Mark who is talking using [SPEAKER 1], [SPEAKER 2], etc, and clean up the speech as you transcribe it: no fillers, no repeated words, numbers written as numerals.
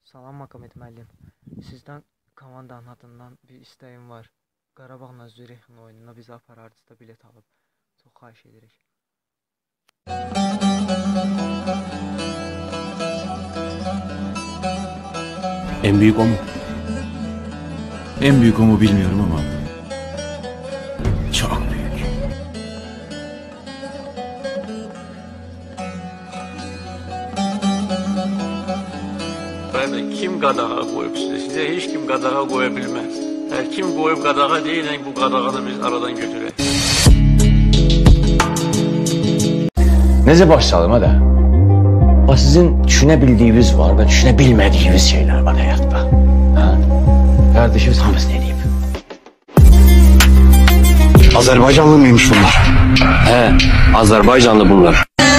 [SPEAKER 1] Salam Makamet müəllim. Sizdən komandanın adından bir istəyim var. Qarabağla Zürixin oyununa bizi aparardınızda bilet alıb. Çox xahiş edirik.
[SPEAKER 2] En büyük o mu?
[SPEAKER 3] En büyük o mu bilmiyorum ama
[SPEAKER 2] Çok büyük.
[SPEAKER 4] Kim qadağa qoyub sizə heç kim qadağa qoya bilməz. Hər kim qoyub qadağa deyilən bu qadağanı biz aradan götürək.
[SPEAKER 2] Nece başlayalım da? Bak sizin düşünebildiğiniz var ve düşünebilmediğiniz şeyler var hayatta. Ha? Kardeşimiz hamısı ne deyip?
[SPEAKER 3] Azerbaycanlı mıymış bunlar?
[SPEAKER 2] He, Azerbaycanlı bunlar.